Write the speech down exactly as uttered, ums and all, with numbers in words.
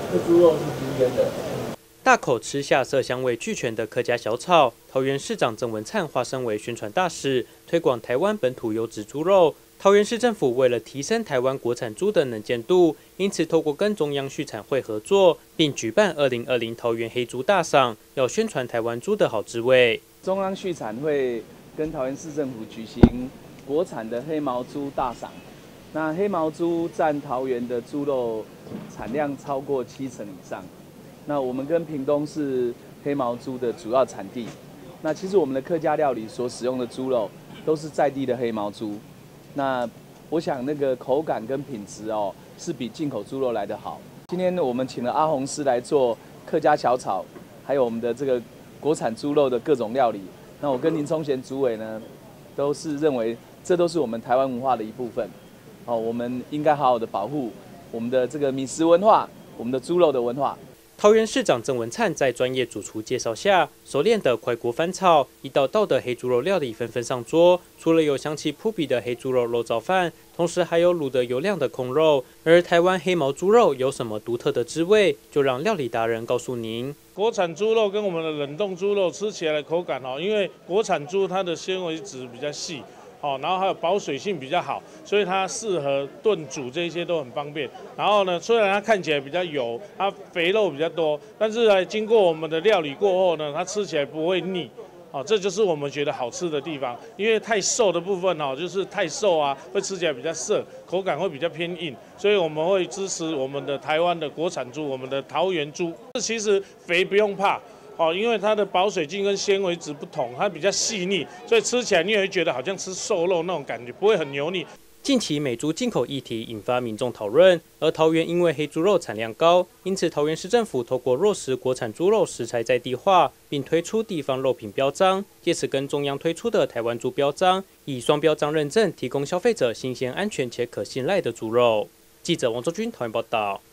这猪肉是新鲜的。 大口吃下色香味俱全的客家小炒，桃园市长郑文灿化身为宣传大使，推广台湾本土优质猪肉。桃园市政府为了提升台湾国产猪的能见度，因此透过跟中央畜产会合作，并举办二零二零桃园黑猪大赏，要宣传台湾猪的好滋味。 中央畜产会跟桃园市政府举行国产的黑毛猪大赏。那黑毛猪占桃园的猪肉产量超过七成以上。那我们跟屏东是黑毛猪的主要产地。那其实我们的客家料理所使用的猪肉都是在地的黑毛猪。那我想那个口感跟品质哦，是比进口猪肉来得好。今天呢，我们请了阿红师来做客家小炒，还有我们的这个国产猪肉的各种料理。那我跟林聪贤主委呢，都是认为这都是我们台湾文化的一部分。哦，我们应该好好的保护我们的这个米食文化，我们的猪肉的文化。 桃园市长郑文灿在专业主厨介绍下，熟练的快锅翻炒，一道道的黑猪肉料理纷纷上桌。除了有香气扑鼻的黑猪肉肉燥饭，同时还有卤得油亮的控肉。而台湾黑毛猪肉有什么独特的滋味，就让料理达人告诉您。 国产猪肉跟我们的冷冻猪肉吃起来的口感哦，因为国产猪它的纤维质比较细。哦，然后还有保水性比较好，所以它适合炖煮，这些都很方便。然后呢，虽然它看起来比较油，它肥肉比较多，但是呢，经过我们的料理过后呢，它吃起来不会腻。哦，这就是我们觉得好吃的地方。因为太瘦的部分哦，就是太瘦啊，会吃起来比较涩，口感会比较偏硬，所以我们会支持我们的台湾的国产猪，我们的桃园猪。其实肥不用怕。哦，因为它的保水性跟纤维质不同，它比较细腻，所以吃起来你也会觉得好像吃瘦肉那种感觉，不会很油腻。 近期美猪进口议题引发民众讨论，而桃园因为黑猪肉产量高，因此桃园市政府透过落实国产猪肉食材在地化，并推出地方肉品标章，借此跟中央推出的台湾猪标章，以双标章认证，提供消费者新鲜、安全且可信赖的猪肉。记者王周军桃园报道。